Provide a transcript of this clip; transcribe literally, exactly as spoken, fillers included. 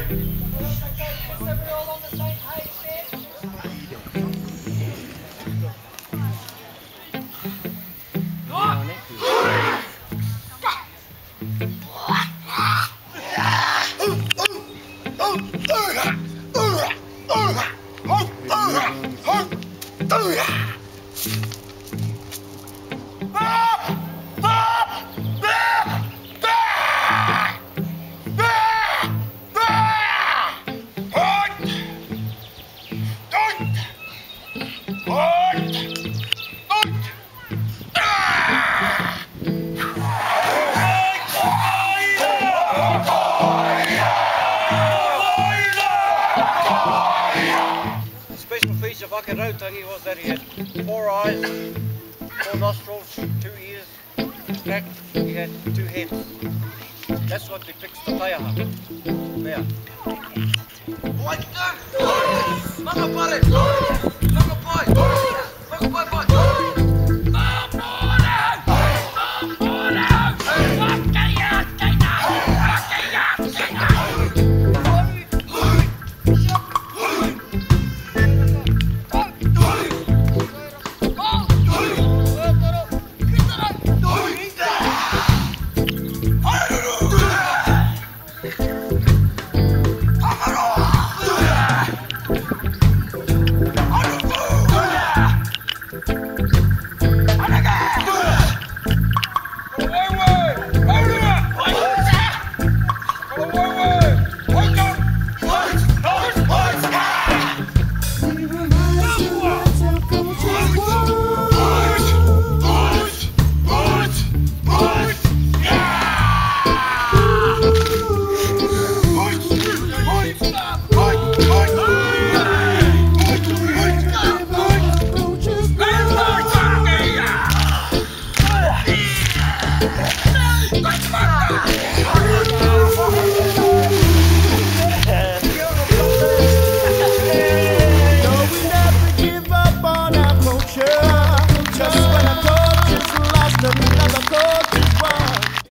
Was that he had four eyes, four nostrils, two ears, back, he had two heads. That's what depicts the taiaha. There. What the? Manga pare! Manga pai! Manga pai pai! Manga pare!